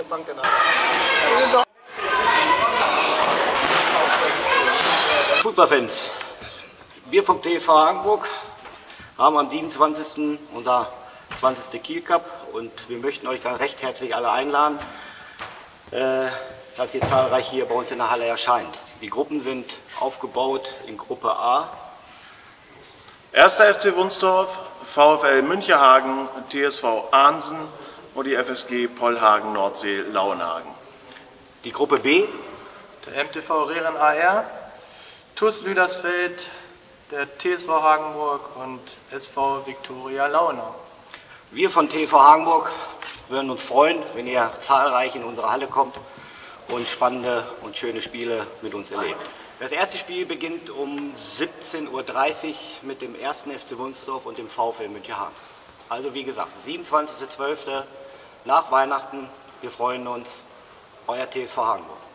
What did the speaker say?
Bank danach. Fußballfans, wir vom TSV Hagenburg haben am 27. unser 20. Kiel Cup und wir möchten euch recht herzlich alle einladen, dass ihr zahlreich hier bei uns in der Halle erscheint. Die Gruppen sind aufgebaut in Gruppe A. 1. FC Wunstorf, VfL Münchehagen, TSV Ahnsen und die FSG Pollhagen Nordsee Lauenhagen. Die Gruppe B. Der MTV Rehren AR, TuS Lüdersfeld, der TSV Hagenburg und SV Viktoria Launau. Wir von TSV Hagenburg würden uns freuen, wenn ihr zahlreich in unsere Halle kommt und spannende und schöne Spiele mit uns erlebt. Das erste Spiel beginnt um 17:30 Uhr mit dem 1. FC Wunstorf und dem VfL Münchehagen. Also wie gesagt, 27.12. nach Weihnachten. Wir freuen uns. Euer TSV Hagenburg.